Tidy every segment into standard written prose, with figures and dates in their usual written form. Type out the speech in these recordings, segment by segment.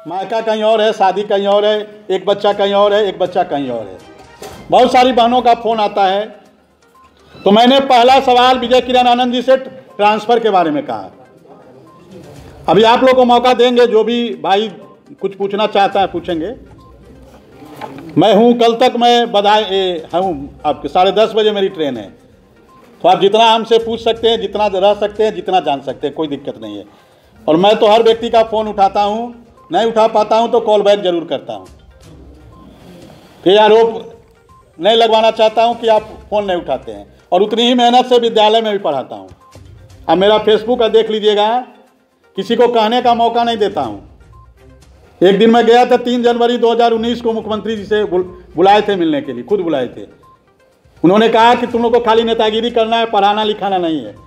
मायका कहीं और है, शादी कहीं और है, एक बच्चा कहीं और है, एक बच्चा कहीं और है। बहुत सारी बहनों का फ़ोन आता है। तो मैंने पहला सवाल विजय किरण आनंद जी से ट्रांसफ़र के बारे में कहा। अभी आप लोग को मौका देंगे, जो भी भाई कुछ पूछना चाहता है पूछेंगे। मैं हूँ, कल तक मैं बधाई हूँ, आपके 10:30 बजे मेरी ट्रेन है। तो आप जितना हमसे पूछ सकते हैं, जितना रह सकते हैं, जितना जान सकते हैं, कोई दिक्कत नहीं है। और मैं तो हर व्यक्ति का फ़ोन उठाता हूँ, नहीं उठा पाता हूँ तो कॉल बैक जरूर करता हूँ। फिर आरोप नहीं लगवाना चाहता हूँ कि आप फ़ोन नहीं उठाते हैं। और उतनी ही मेहनत से विद्यालय में भी पढ़ाता हूँ। अब मेरा फेसबुक का देख लीजिएगा, किसी को कहने का मौका नहीं देता हूँ। एक दिन मैं गया था 3 जनवरी 2019 को, मुख्यमंत्री जी से बुलाए थे मिलने के लिए, खुद बुलाए थे। उन्होंने कहा कि तुम लोग को खाली नेतागिरी करना है, पढ़ाना लिखाना नहीं है।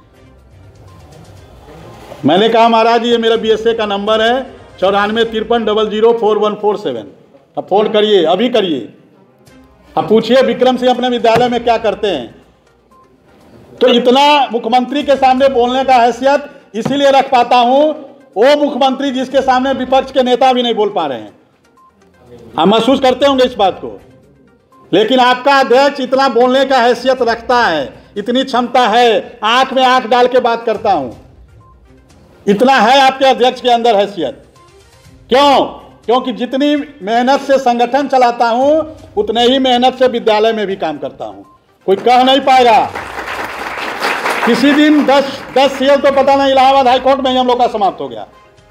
मैंने कहा महाराज ये मेरा BSA का नंबर है 9453004147। अब फ़ोन करिए, अभी करिए। अब पूछिए विक्रम सिंह अपने विद्यालय में क्या करते हैं। तो इतना मुख्यमंत्री के सामने बोलने का हैसियत इसीलिए रख पाता हूं, वो मुख्यमंत्री जिसके सामने विपक्ष के नेता भी नहीं बोल पा रहे हैं। आप महसूस करते होंगे इस बात को। लेकिन आपका अध्यक्ष इतना बोलने का हैसियत रखता है, इतनी क्षमता है, आंख में आंख डाल के बात करता हूं, इतना है आपके अध्यक्ष के अंदर हैसियत। क्यों? क्योंकि जितनी मेहनत से संगठन चलाता हूं, उतने ही मेहनत से विद्यालय में भी काम करता हूं। कोई कह नहीं पाएगा। किसी दिन 10 सीएल तो पता नहीं, इलाहाबाद हाईकोर्ट में ही हम लोग का समाप्त हो गया।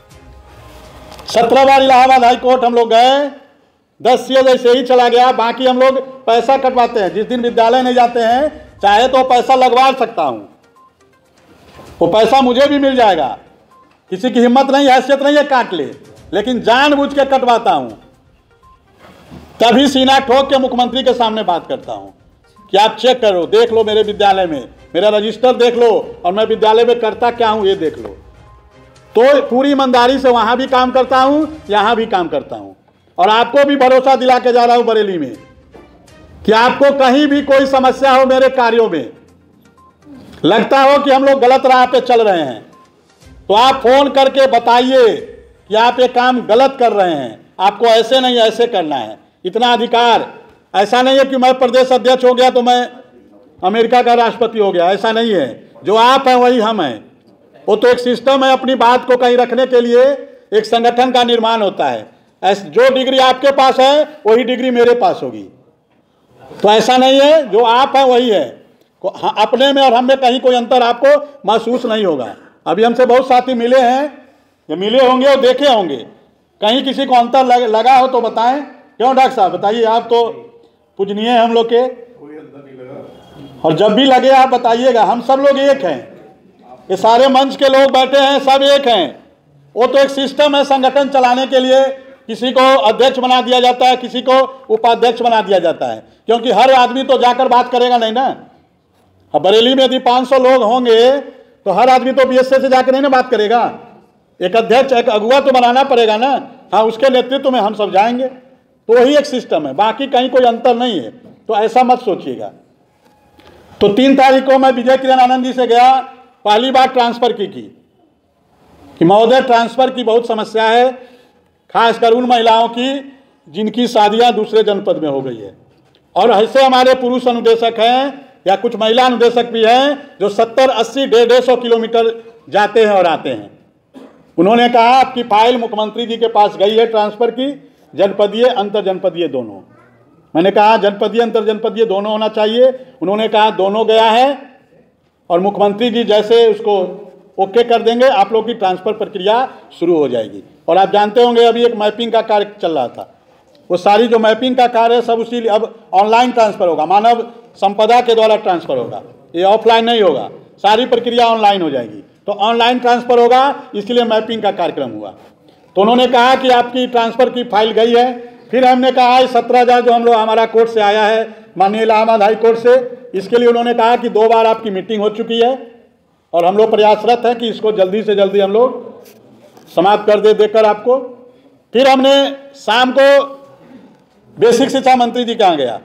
17 बार इलाहाबाद हाईकोर्ट हम लोग गए, 10 सीएल ऐसे ही चला गया। बाकी हम लोग पैसा कटवाते हैं। जिस दिन विद्यालय नहीं जाते हैं, चाहे तो पैसा लगवा सकता हूं, वो पैसा मुझे भी मिल जाएगा। किसी की हिम्मत नहीं, हैसियत नहीं है काट ले, लेकिन जानबूझ के कटवाता हूं। तभी सीना ठोक के मुख्यमंत्री के सामने बात करता हूं कि आप चेक करो, देख लो मेरे विद्यालय में, मेरा रजिस्टर देख लो, और मैं विद्यालय में करता क्या हूं ये देख लो। तो पूरी ईमानदारी से वहां भी काम करता हूं, यहां भी काम करता हूं। और आपको भी भरोसा दिला के जा रहा हूं बरेली में कि आपको कहीं भी कोई समस्या हो मेरे कार्यों में, लगता हो कि हम लोग गलत राह पे चल रहे हैं, तो आप फोन करके बताइए कि आप ये काम गलत कर रहे हैं, आपको ऐसे नहीं ऐसे करना है। इतना अधिकार, ऐसा नहीं है कि मैं प्रदेश अध्यक्ष हो गया तो मैं अमेरिका का राष्ट्रपति हो गया, ऐसा नहीं है। जो आप हैं वही हम हैं। वो तो एक सिस्टम है, अपनी बात को कहीं रखने के लिए एक संगठन का निर्माण होता है। जो डिग्री आपके पास है वही डिग्री मेरे पास होगी। तो ऐसा नहीं है, जो आप हैं वही है। अपने में और हम में कहीं कोई अंतर आपको महसूस नहीं होगा। अभी हमसे बहुत साथी मिले हैं, जो मिले होंगे और देखे होंगे, कहीं किसी को अंतर लगा हो तो बताएं। क्यों डॉक्टर साहब बताइए, आप तो पूजनीय हैं हम लोग के, और जब भी लगे आप बताइएगा। हम सब लोग एक हैं, ये सारे मंच के लोग बैठे हैं सब एक हैं। वो तो एक सिस्टम है संगठन चलाने के लिए, किसी को अध्यक्ष बना दिया जाता है, किसी को उपाध्यक्ष बना दिया जाता है, क्योंकि हर आदमी तो जाकर बात करेगा नहीं ना। अब बरेली में यदि 500 लोग होंगे तो हर आदमी तो BSA से जाकर नहीं ना बात करेगा। एक अध्यक्ष, एक अगुवा तो बनाना पड़ेगा ना। हाँ, उसके नेतृत्व में हम सब जाएंगे। तो वही एक सिस्टम है, बाकी कहीं कोई अंतर नहीं है। तो ऐसा मत सोचिएगा। तो 3 तारीख को मैं विजय किरण आनंद जी से गया, पहली बार ट्रांसफ़र की कि महोदय ट्रांसफ़र की बहुत समस्या है, खासकर उन महिलाओं की जिनकी शादियां दूसरे जनपद में हो गई है। और ऐसे हमारे पुरुष अनुदेशक हैं या कुछ महिला अनुदेशक भी हैं जो 70, 80, 150 किलोमीटर जाते हैं और आते हैं। उन्होंने कहा आपकी फाइल मुख्यमंत्री जी के पास गई है ट्रांसफ़र की, जनपदीय अंतर जनपदीय दोनों। मैंने कहा जनपदीय अंतर जनपदीय दोनों होना चाहिए। उन्होंने कहा दोनों गया है, और मुख्यमंत्री जी जैसे उसको ओके कर देंगे आप लोग की ट्रांसफ़र प्रक्रिया शुरू हो जाएगी। और आप जानते होंगे अभी एक मैपिंग का कार्य चल रहा था, वो सारी जो मैपिंग का कार्य है सब उसी अब ऑनलाइन ट्रांसफ़र होगा, मानव संपदा के द्वारा ट्रांसफ़र होगा, ये ऑफलाइन नहीं होगा। सारी प्रक्रिया ऑनलाइन हो जाएगी। तो ऑनलाइन ट्रांसफ़र होगा, इसलिए मैपिंग का कार्यक्रम हुआ। तो उन्होंने कहा कि आपकी ट्रांसफ़र की फाइल गई है। फिर हमने कहा 17,000 जो हम लोग हमारा कोर्ट से आया है, माननीय इलाहाबाद हाई कोर्ट से, इसके लिए उन्होंने कहा कि 2 बार आपकी मीटिंग हो चुकी है और हम लोग प्रयासरत हैं कि इसको जल्दी से जल्दी हम लोग समाप्त कर देकर आपको। फिर हमने शाम को बेसिक शिक्षा मंत्री जी के यहाँ गया,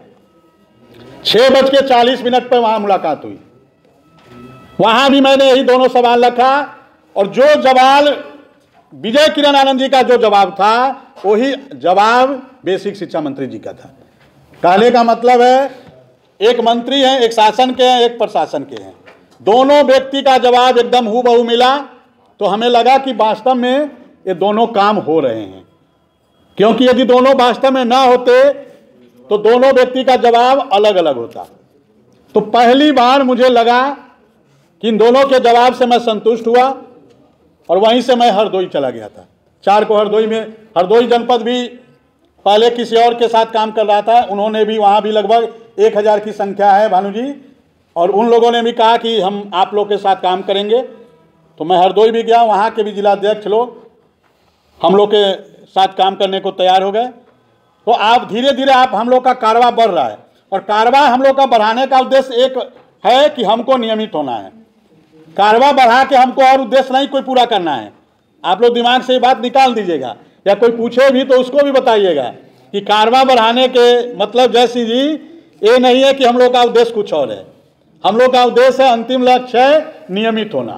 6:40 पर वहाँ मुलाकात हुई। वहाँ भी मैंने यही दोनों सवाल रखा, और जो सवाल विजय किरण आनंद जी का जो जवाब था वही जवाब बेसिक शिक्षा मंत्री जी का था। कहने का मतलब है एक मंत्री हैं, एक शासन के हैं, एक प्रशासन के हैं, दोनों व्यक्ति का जवाब एकदम हूबहू मिला। तो हमें लगा कि वास्तव में ये दोनों काम हो रहे हैं, क्योंकि यदि दोनों वास्तव में ना होते तो दोनों व्यक्ति का जवाब अलग अलग होता। तो पहली बार मुझे लगा कि इन दोनों के जवाब से मैं संतुष्ट हुआ और वहीं से मैं हरदोई चला गया था। 4 को हरदोई जनपद भी पहले किसी और के साथ काम कर रहा था, उन्होंने भी वहाँ भी लगभग 1000 की संख्या है भानु जी, और उन लोगों ने भी कहा कि हम आप लोग के साथ काम करेंगे। तो मैं हरदोई भी गया, वहाँ के भी जिलाध्यक्ष लोग हम लोग के साथ काम करने को तैयार हो गए। तो आप धीरे धीरे हम लोग का कारवा बढ़ रहा है, और कारवा हम लोग का बढ़ाने का उद्देश्य एक है कि हमको नियमित होना है। कारवा बढ़ा के हमको और उद्देश्य नहीं कोई पूरा करना है। आप लोग दिमाग से ये बात निकाल दीजिएगा, या कोई पूछे भी तो उसको भी बताइएगा कि कारवा बढ़ाने के मतलब जैसी जी ये नहीं है कि हम लोग का उद्देश्य कुछ और है। हम लोग का उद्देश्य है, अंतिम लक्ष्य है नियमित होना।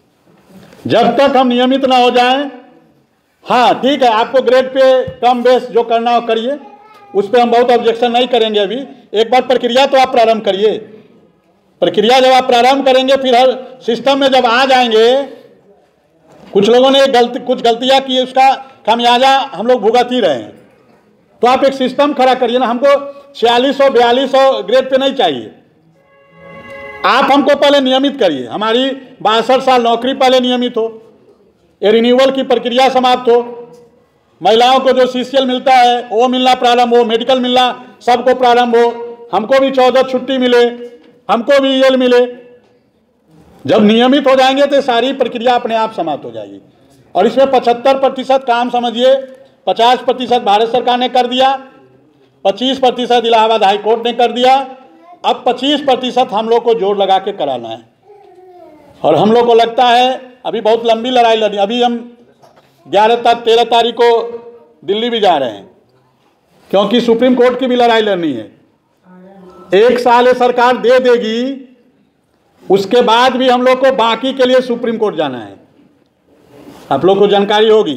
जब तक हम नियमित ना हो जाएं, हाँ ठीक है, आपको ग्रेड पे कम बेस जो करना हो करिए, उस पर हम बहुत ऑब्जेक्शन नहीं करेंगे। अभी एक बार प्रक्रिया तो आप प्रारंभ करिए। प्रक्रिया जब आप प्रारंभ करेंगे, फिर हर सिस्टम में जब आ जाएंगे, कुछ लोगों ने कुछ गलतियां की, उसका खामियाजा हम लोग भुगत ही रहे हैं। तो आप एक सिस्टम खड़ा करिए ना। हमको 4600 4200 ग्रेड पे नहीं चाहिए। आप हमको पहले नियमित करिए। हमारी 62 साल नौकरी पहले नियमित हो, ये रिन्यूअल की प्रक्रिया समाप्त हो, महिलाओं को जो CCL मिलता है वो मिलना प्रारंभ हो, मेडिकल मिलना सबको प्रारंभ हो, हमको भी 14 छुट्टी मिले, हमको भी EL मिले। जब नियमित हो जाएंगे तो सारी प्रक्रिया अपने आप समाप्त हो जाएगी। और इसमें 75% काम समझिए, 50% भारत सरकार ने कर दिया, 25% इलाहाबाद हाई कोर्ट ने कर दिया, अब 25% हम लोग को जोर लगा के कराना है। और हम लोग को लगता है अभी बहुत लंबी लड़ाई लड़ी। अभी हम 13 तारीख को दिल्ली भी जा रहे हैं, क्योंकि सुप्रीम कोर्ट की भी लड़ाई लड़नी है। 1 साल ये सरकार दे देगी, उसके बाद भी हम लोग को बाकी के लिए सुप्रीम कोर्ट जाना है। आप लोग को जानकारी होगी,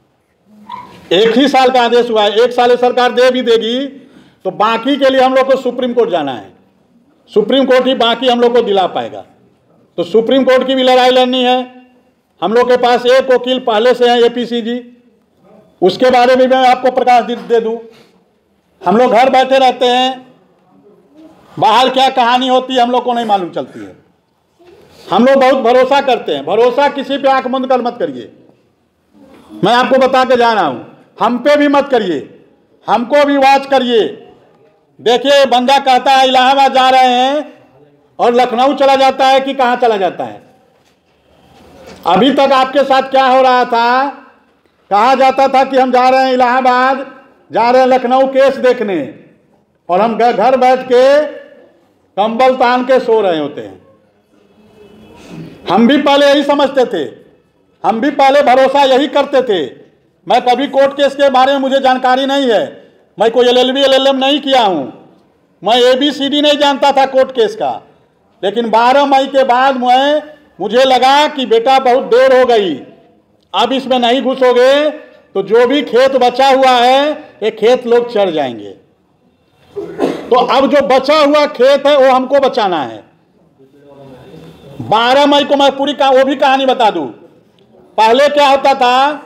1 ही साल का आदेश हुआ है। 1 साल ये सरकार दे भी देगी तो बाकी के लिए हम लोग को सुप्रीम कोर्ट जाना है। सुप्रीम कोर्ट ही बाकी हम लोग को दिला पाएगा। तो सुप्रीम कोर्ट की भी लड़ाई लड़नी है। हम लोग के पास एक वकील पहले से हैं, APC जी, उसके बारे में मैं आपको प्रकाश दे दूं। हम लोग घर बैठे रहते हैं, बाहर क्या कहानी होती है हम लोग को नहीं मालूम चलती है। हम लोग बहुत भरोसा करते हैं। भरोसा किसी पे आंख बंद कर मत करिए, मैं आपको बता के जा रहा हूं। हम पे भी मत करिए, हमको भी वॉच करिए। देखिए, बंदा कहता है इलाहाबाद जा रहे हैं और लखनऊ चला जाता है कि कहां चला जाता है। अभी तक आपके साथ क्या हो रहा था, कहा जाता था कि हम जा रहे हैं इलाहाबाद, जा रहे हैं लखनऊ केस देखने, और हम घर बैठ के कंबल तान के सो रहे होते हैं। हम भी पहले यही समझते थे, हम भी पहले भरोसा यही करते थे। मैं कभी कोर्ट केस के बारे में मुझे जानकारी नहीं है, मैं कोई LLB LLM नहीं किया हूं, मैं ABCD नहीं जानता था कोर्ट केस का। लेकिन 12 मई के बाद मुझे लगा कि बेटा बहुत देर हो गई, अब इसमें नहीं घुसोगे तो जो भी खेत बचा हुआ है ये खेत लोग चढ़ जाएंगे। तो अब जो बचा हुआ खेत है वो हमको बचाना है। 12 मई को मैं पूरी वो भी कहानी बता दूं। पहले क्या होता था,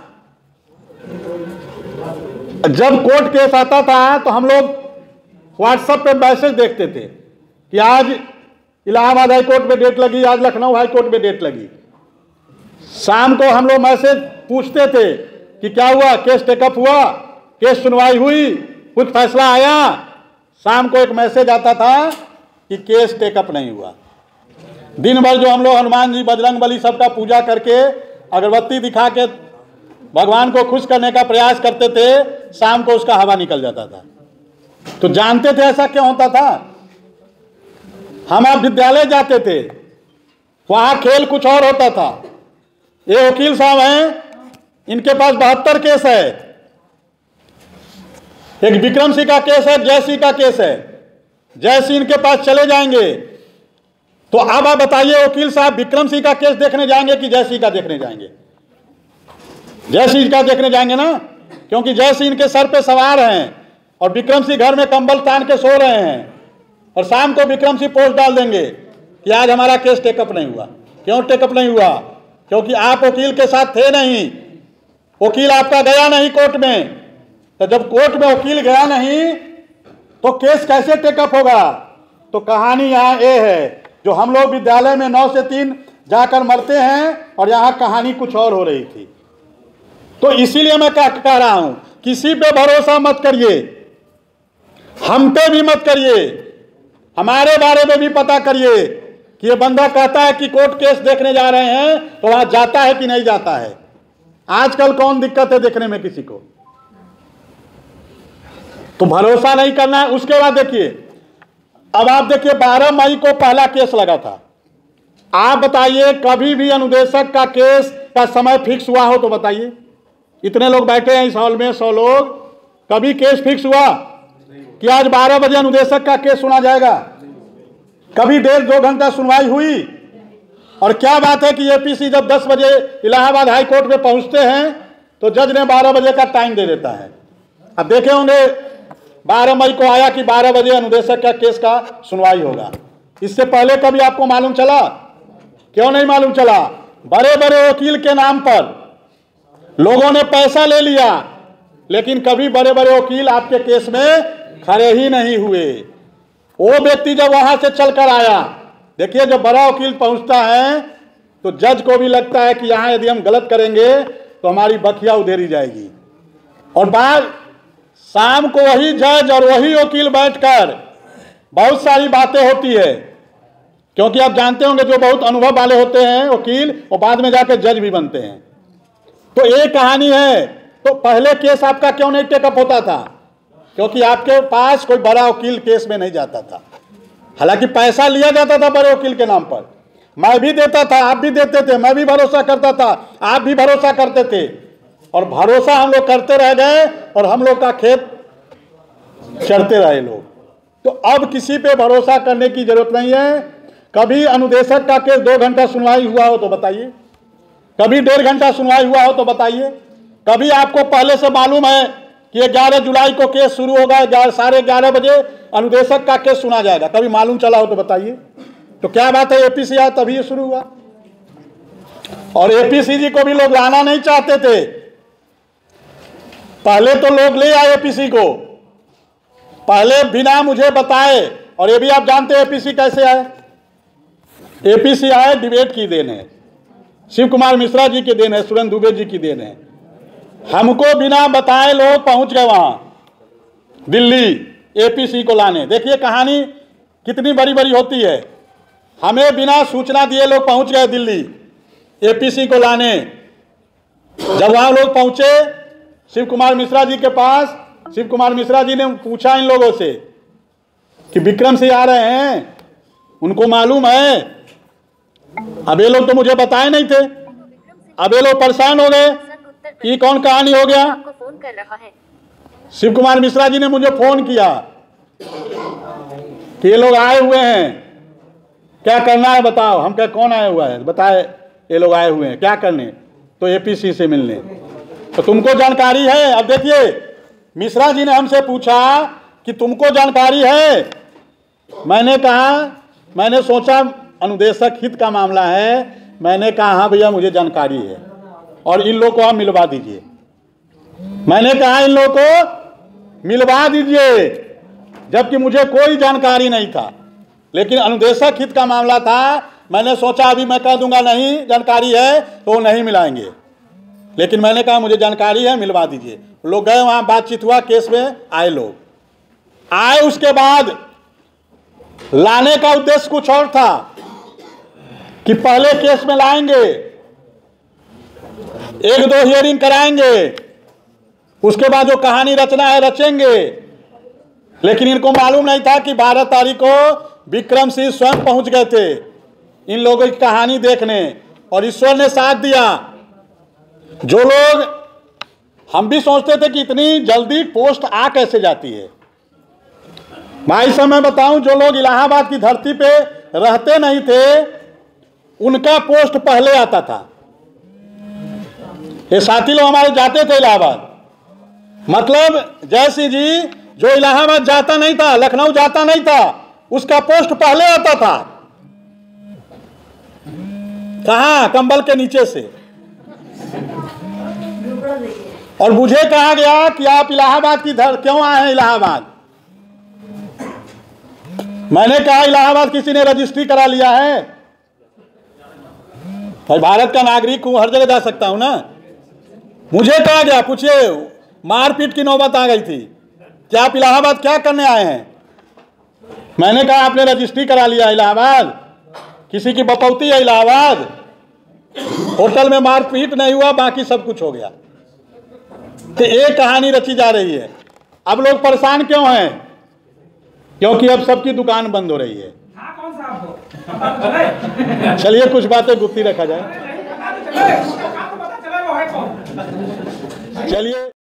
जब कोर्ट केस आता था तो हम लोग व्हाट्सएप पे मैसेज देखते थे कि आज इलाहाबाद हाई कोर्ट में डेट लगी, आज लखनऊ हाई कोर्ट में डेट लगी। शाम को हम लोग मैसेज पूछते थे कि क्या हुआ, केस टेकअप हुआ, केस सुनवाई हुई, कुछ फैसला आया। शाम को एक मैसेज आता था कि केस टेकअप नहीं हुआ। दिन भर जो हम लोग हनुमान जी, बजरंग बली सबका पूजा करके अगरबत्ती दिखा के भगवान को खुश करने का प्रयास करते थे, शाम को उसका हवा निकल जाता था। तो जानते थे ऐसा क्यों होता था। हम आप विद्यालय जाते थे, वहां खेल कुछ और होता था। ये वकील साहब हैं, इनके पास 72 केस है। एक विक्रम सिंह का केस है, जय सिंह का केस है। जय सिंह इनके पास चले जाएंगे तो अब आप बताइए, वकील साहब विक्रम सिंह का केस देखने जाएंगे कि जय सिंह का देखने जाएंगे। जय सिंह का देखने जाएंगे ना, क्योंकि जय सिंह के सर पे सवार हैं और विक्रम सिंह घर में कंबल तान के सो रहे हैं, और शाम को विक्रम सिंह पोस्ट डाल देंगे कि आज हमारा केस टेकअप नहीं हुआ। क्यों टेकअप नहीं हुआ? क्योंकि आप वकील के साथ थे नहीं, वकील आपका गया नहीं कोर्ट में। तो जब कोर्ट में वकील गया नहीं तो केस कैसे टेकअप होगा? तो कहानी यहाँ ये है, जो हम लोग विद्यालय में 9 से 3 जाकर मरते हैं और यहाँ कहानी कुछ और हो रही थी। तो इसीलिए मैं कह रहा हूं, किसी पे भरोसा मत करिए, हम पे भी मत करिए, हमारे बारे में भी पता करिए कि ये बंदा कहता है कि कोर्ट केस देखने जा रहे हैं तो वहां जाता है कि नहीं जाता है। आजकल कौन दिक्कत है देखने में किसी को? तो भरोसा नहीं करना है। उसके बाद देखिए, अब आप देखिए 12 मई को पहला केस लगा था। आप बताइए, कभी भी अनुदेशक का केस का समय फिक्स हुआ हो तो बताइए। इतने लोग बैठे हैं इस हॉल में, 100 लोग, कभी केस फिक्स हुआ कि आज 12 बजे अनुदेशक का केस सुना जाएगा? कभी 1.5-2 घंटा सुनवाई हुई? और क्या बात है कि एपीसी जब 10 बजे इलाहाबाद हाई कोर्ट में पहुंचते हैं तो जज ने 12 बजे का टाइम दे देता है। अब देखे होंगे 12 मई को आया कि 12 बजे अनुदेशक का केस का सुनवाई होगा। इससे पहले कभी आपको मालूम चला? क्यों नहीं मालूम चला? बड़े बड़े वकील के नाम पर लोगों ने पैसा ले लिया, लेकिन कभी बड़े बड़े वकील आपके केस में खड़े ही नहीं हुए। वो व्यक्ति जब वहां से चलकर आया, देखिए जब बड़ा वकील पहुंचता है तो जज को भी लगता है कि यहां यदि हम गलत करेंगे तो हमारी बखिया उधेरी जाएगी। और बाद शाम को वही जज और वही वकील बैठकर बहुत सारी बातें होती है, क्योंकि आप जानते होंगे जो बहुत अनुभव वाले होते हैं वकील, वो बाद में जाकर जज भी बनते हैं। तो ये कहानी है। तो पहले केस आपका क्यों नहीं टेकअप होता था? क्योंकि आपके पास कोई बड़ा वकील केस में नहीं जाता था। हालांकि पैसा लिया जाता था बड़े वकील के नाम पर, मैं भी देता था, आप भी देते थे, मैं भी भरोसा करता था, आप भी भरोसा करते थे, और भरोसा हम लोग करते रह गए और हम लोग का खेत चढ़ते रहे लोग। तो अब किसी पे भरोसा करने की जरूरत नहीं है। कभी अनुदेशक का केस 2 घंटा सुनवाई हुआ हो तो बताइए, कभी 1.5 घंटा सुनवाई हुआ हो तो बताइए, कभी आपको पहले से मालूम है कि 11 जुलाई को केस शुरू होगा, 11:30 बजे अनुदेशक का केस सुना जाएगा, कभी मालूम चला हो तो बताइए। तो क्या बात है, एपीसी आया तभी ये शुरू हुआ। और एपीसी जी को भी लोग लाना नहीं चाहते थे, पहले तो लोग ले आए एपीसी को, पहले बिना मुझे बताए। और ये भी आप जानते हैं एपीसी कैसे आए? एपीसी आए डिबेट की देन है, शिव कुमार मिश्रा जी की देन है, सुरेंद्र दुबे जी की देन है। हमको बिना बताए लोग पहुंच गए वहां दिल्ली एपीसी को लाने। देखिए कहानी कितनी बड़ी बड़ी होती है। हमें बिना सूचना दिए लोग पहुंच गए दिल्ली एपीसी को लाने। जब वहां लोग पहुंचे शिव कुमार मिश्रा जी के पास, शिव कुमार मिश्रा जी ने पूछा इन लोगों से कि विक्रम सिंह आ रहे हैं, उनको मालूम है? अब ये लोग तो मुझे बताए नहीं थे। अब ये लोग परेशान हो गए कि कौन कहानी हो गया। फोन कर रहा है। शिव कुमार मिश्रा जी ने मुझे फोन किया कि ये लोग आए हुए हैं, क्या करना है बताओ। हम कहे कौन आया हुआ है? बताए ये लोग आए हुए हैं, क्या करने? तो एपीसी से मिलने। तो तुमको जानकारी है? अब देखिए मिश्रा जी ने हमसे पूछा कि तुमको जानकारी है? मैंने कहा, मैंने सोचा अनुदेशक हित का मामला है, मैंने कहा हाँ भैया मुझे जानकारी है और इन लोगों को आप मिलवा दीजिए। मैंने कहा इन लोगों को मिलवा दीजिए, जबकि मुझे कोई जानकारी नहीं था, लेकिन अनुदेशक हित का मामला था। मैंने सोचा अभी मैं कह दूंगा नहीं जानकारी है तो वो नहीं मिलाएंगे, लेकिन मैंने कहा मुझे जानकारी है, मिलवा दीजिए। लोग गए वहां, बातचीत हुआ, केस में आए लोग आए। उसके बाद लाने का उद्देश्य कुछ और था कि पहले केस में लाएंगे, 1-2 हियरिंग कराएंगे, उसके बाद जो कहानी रचना है रचेंगे। लेकिन इनको मालूम नहीं था कि 12 तारीख को विक्रम सिंह स्वयं पहुंच गए थे इन लोगों की कहानी देखने, और ईश्वर ने साथ दिया। जो लोग, हम भी सोचते थे कि इतनी जल्दी पोस्ट आ कैसे जाती है। भाई साहब मैं बताऊं, जो लोग इलाहाबाद की धरती पे रहते नहीं थे उनका पोस्ट पहले आता था। ये साथी लोग हमारे जाते थे इलाहाबाद। मतलब जयसिंह जी जो इलाहाबाद जाता नहीं था, लखनऊ जाता नहीं था, उसका पोस्ट पहले आता था। कहां? कंबल के नीचे से। और मुझे कहा गया कि आप इलाहाबाद की क्यों आए हैं इलाहाबाद? मैंने कहा इलाहाबाद किसी ने रजिस्ट्री करा लिया है? भाई भारत का नागरिक हूं, हर जगह जा सकता हूं ना। मुझे कहा गया, पूछिए, मारपीट की नौबत आ गई थी कि आप इलाहाबाद क्या करने आए हैं? मैंने कहा आपने रजिस्ट्री करा लिया इलाहाबाद, किसी की बपौती है इलाहाबाद। होटल में मारपीट नहीं हुआ, बाकी सब कुछ हो गया। तो एक कहानी रची जा रही है। अब लोग परेशान क्यों हैं? क्योंकि अब सबकी दुकान बंद हो रही है। चलिए कुछ बातें गुप्ती रखा जाए। चलिए।